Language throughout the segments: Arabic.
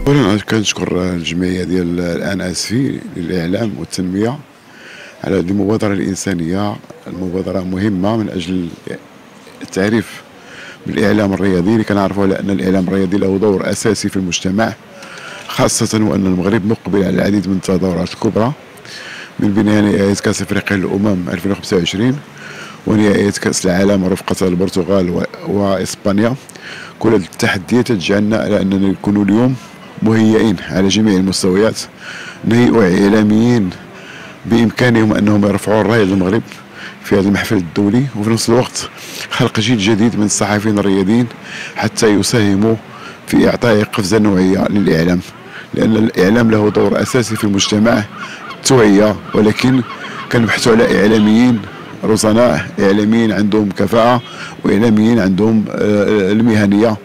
أولا كنشكر الجمعية ديال الآن آسفي للإعلام والتنمية على هذه المبادرة الإنسانية. المبادرة مهمة من أجل التعريف بالإعلام الرياضي، اللي كنعرفوا على أن الإعلام الرياضي له دور أساسي في المجتمع، خاصة وأن المغرب مقبل على العديد من التظاهرات الكبرى، من بينها نهائيات كأس أفريقيا للأمم 2025 ونهائيات كأس العالم رفقة البرتغال وإسبانيا. كل هذه التحديات تجعلنا على أننا نكون اليوم مهيئين على جميع المستويات، نهيئ إعلاميين بإمكانهم أنهم يرفعوا الراية للمغرب في هذا المحفل الدولي، وفي نفس الوقت خلق جيل جديد من الصحفيين الرياضيين حتى يساهموا في إعطاء قفزة نوعية للإعلام، لأن الإعلام له دور أساسي في المجتمع، التوعية، ولكن كنبحثوا على إعلاميين رزناء، إعلاميين عندهم كفاءة، وإعلاميين عندهم المهنية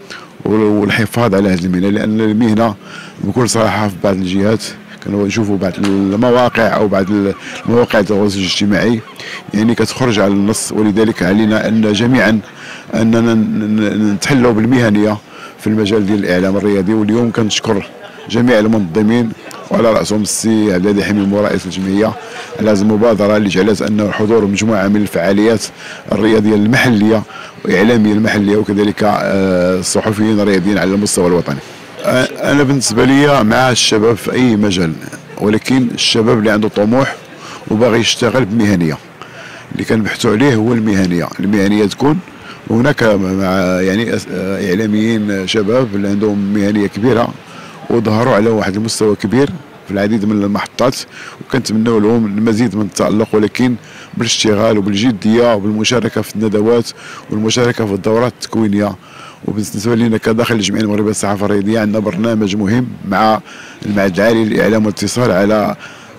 والحفاظ على هذه المهنة، لأن المهنة بكل صراحة في بعض الجهات كنشوفوا بعض المواقع أو بعض المواقع التواصل الاجتماعي يعني كتخرج على النص، ولذلك علينا أن جميعا أننا نتحلوا بالمهنية في المجال ديال الإعلام الرياضي. واليوم كنشكر جميع المنظمين وعلى رأسهم السي عبد الهادي حميمو رئيس الجمعية على هذه المبادرة اللي جعلت أنه حضور مجموعة من الفعاليات الرياضية المحلية وإعلامية المحلية، وكذلك الصحفيين الرياضيين على المستوى الوطني. أنا بالنسبة لي مع الشباب في أي مجال، ولكن الشباب اللي عنده طموح وباغي يشتغل بمهنية، اللي كنبحثوا عليه هو المهنية. المهنية تكون هناك مع يعني إعلاميين شباب اللي عندهم مهنية كبيرة وظهروا على واحد المستوى كبير في العديد من المحطات، وكنتمنوا لهم المزيد من التألق، ولكن بالاشتغال وبالجدية وبالمشاركة في الندوات والمشاركة في الدورات التكوينية. وبالنسبة لنا كداخل الجمعية المغربية للصحافة الرياضية عندنا برنامج مهم مع المعهد العالي للإعلام والاتصال على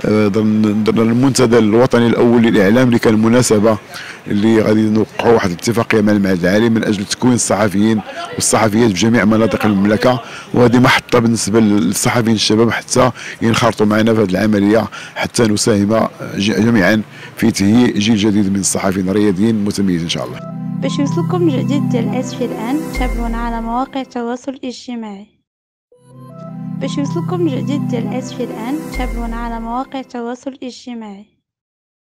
ضمن المنتدى الوطني الاول للاعلام، اللي كان مناسبه اللي غادي نوقعوا واحد الاتفاقيه مع المعهد العالي من اجل تكوين الصحفيين والصحفيات في جميع مناطق المملكه، وهذه محطه بالنسبه للصحفيين الشباب حتى ينخرطوا معنا في هذه العمليه، حتى نساهم جميعا في تهيئ جيل جديد من الصحفيين الرياضيين متميزين ان شاء الله. باش يوصلكم الجديد ديال آسفي الآن تابعونا على مواقع التواصل الاجتماعي. باش يوصلكم الجديد ديال آسفي الآن تابعونا على مواقع التواصل الاجتماعي.